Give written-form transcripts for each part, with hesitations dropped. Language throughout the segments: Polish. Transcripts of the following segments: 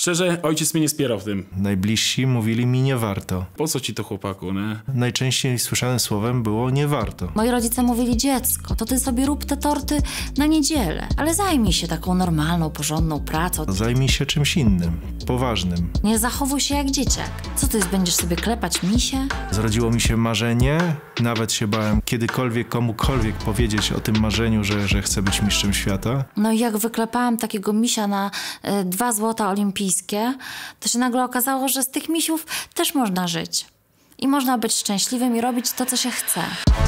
Szczerze, ojciec mnie nie wspierał w tym. Najbliżsi mówili mi nie warto. Po co ci to, chłopaku, nie? Najczęściej słyszanym słowem było nie warto. Moi rodzice mówili: dziecko, to ty sobie rób te torty na niedzielę, ale zajmij się taką normalną, porządną pracą. Zajmij się czymś innym, poważnym. Nie zachowuj się jak dzieciak. Co ty, będziesz sobie klepać misie? Zrodziło mi się marzenie, nawet się bałem kiedykolwiek komukolwiek powiedzieć o tym marzeniu, że chcę być mistrzem świata. No i jak wyklepałam takiego misia na 2 złota olimpijskie, to się nagle okazało, że z tych misiów też można żyć. I można być szczęśliwym i robić to, co się chce.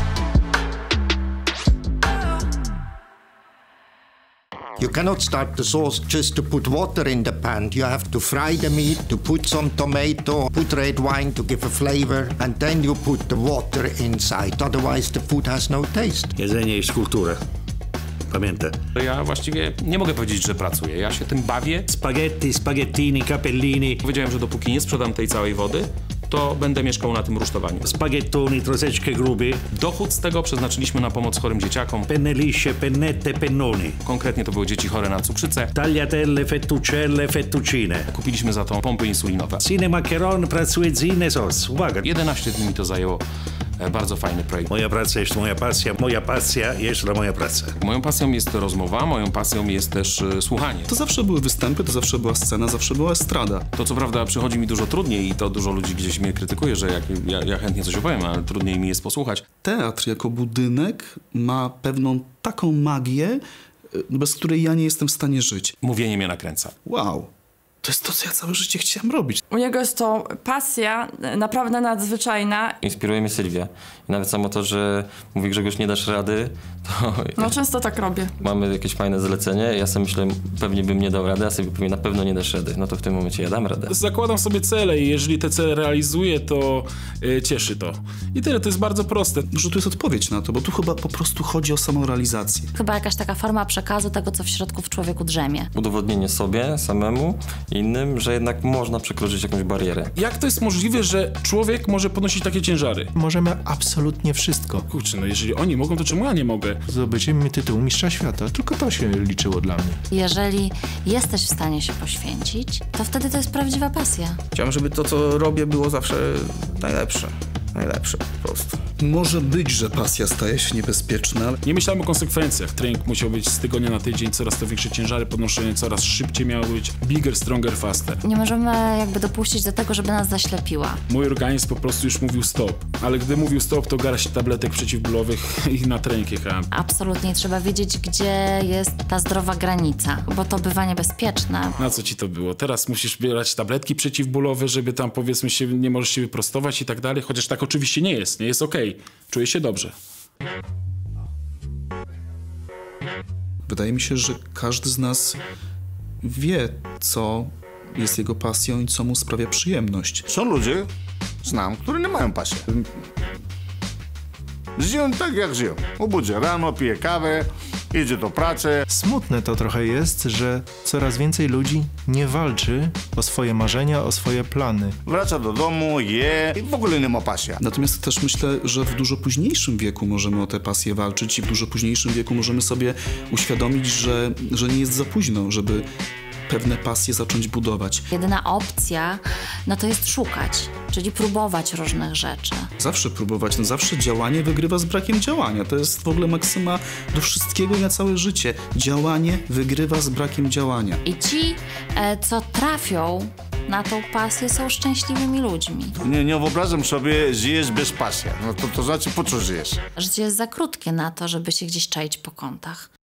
You cannot start the sauce just to put water in the pan. You have to fry the meat, to put some tomato, put red wine to give a flavor, and then you put the water inside. Otherwise the food has no taste. Jedzenie jest kulturę. Pamiętaj. Ja właściwie nie mogę powiedzieć, że pracuję. Ja się tym bawię. Spaghetti, spaghettini, capellini. Powiedziałem, że dopóki nie sprzedam tej całej wody, to będę mieszkał na tym rusztowaniu. Spaghettoni troszeczkę gruby. Dochód z tego przeznaczyliśmy na pomoc chorym dzieciakom. Penne lisce, pennette, pennoni. Konkretnie to były dzieci chore na cukrzycę. Tagliatelle, fettuccelle, fettuccine. Kupiliśmy za to pompy insulinowe. Cine macaron pracuje z inne sos. Uwaga. 11 dni mi to zajęło. Bardzo fajny projekt. Moja praca jest moja pasja. Moja pasja jest moja praca. Moją pasją jest rozmowa, moją pasją jest też słuchanie. To zawsze były występy, to zawsze była scena, zawsze była estrada. To co prawda przychodzi mi dużo trudniej i to dużo ludzi gdzieś mnie krytykuje, że ja chętnie coś opowiem, ale trudniej mi jest posłuchać. Teatr jako budynek ma pewną taką magię, bez której ja nie jestem w stanie żyć. Mówienie mnie nakręca. Wow, to jest to, co ja całe życie chciałem robić. U niego jest to pasja naprawdę nadzwyczajna. Inspiruje mnie Sylwia. I nawet samo to, że mówi: Grzegorz, nie dasz rady, to No często tak robię. mamy jakieś fajne zlecenie. Ja sobie myślę, pewnie bym nie dał rady, a sobie powie: na pewno nie dasz rady. No to w tym momencie ja dam radę. Zakładam sobie cele i jeżeli te cele realizuję, to cieszy to. I tyle, to jest bardzo proste. Że tu jest odpowiedź na to, bo tu chyba po prostu chodzi o samorealizację. Chyba jakaś taka forma przekazu tego, co w środku w człowieku drzemie. Udowodnienie sobie, samemu, innym, że jednak można przekroczyć jakąś barierę. Jak to jest możliwe, że człowiek może ponosić takie ciężary? Możemy absolutnie wszystko. Kurczę, no jeżeli oni mogą, to czemu ja nie mogę? Zdobycie mi tytułu mistrza świata. Tylko to się liczyło dla mnie. Jeżeli jesteś w stanie się poświęcić, to wtedy to jest prawdziwa pasja. Chciałem, żeby to, co robię, było zawsze najlepsze. Najlepsze po prostu. Może być, że pasja staje się niebezpieczna. Nie myślałem o konsekwencjach. Trening musiał być z tygodnia na tydzień, coraz to większe ciężary podnoszone, coraz szybciej miało być. Bigger, stronger, faster. Nie możemy jakby dopuścić do tego, żeby nas zaślepiła. Mój organizm po prostu już mówił stop. Ale gdy mówił stop, to garść tabletek przeciwbólowych i na trening jechałem. Absolutnie trzeba wiedzieć, gdzie jest ta zdrowa granica, bo to bywa niebezpieczne. Na co ci to było? Teraz musisz brać tabletki przeciwbólowe, żeby tam, powiedzmy, nie możesz się wyprostować i tak dalej, chociaż tak oczywiście nie jest okej. Czuję się dobrze. Wydaje mi się, że każdy z nas wie, co jest jego pasją i co mu sprawia przyjemność. Są ludzie, znam, którzy nie mają pasji. Żyją tak, jak żyją. Obudzi rano, pije kawę, idzie do pracy. Smutne to trochę jest, że coraz więcej ludzi nie walczy o swoje marzenia, o swoje plany. Wraca do domu, je i w ogóle nie ma pasji. Natomiast też myślę, że w dużo późniejszym wieku możemy o tę pasję walczyć i w dużo późniejszym wieku możemy sobie uświadomić, że nie jest za późno, żeby pewne pasje zacząć budować. Jedyna opcja, no to jest szukać, czyli próbować różnych rzeczy. Zawsze próbować, no zawsze działanie wygrywa z brakiem działania. To jest w ogóle maksyma do wszystkiego i na całe życie. Działanie wygrywa z brakiem działania. I ci, co trafią na tą pasję, są szczęśliwymi ludźmi. Nie wyobrażam sobie, żyjesz bez pasji. No to znaczy, po co żyjesz? Życie jest za krótkie na to, żeby się gdzieś czaić po kątach.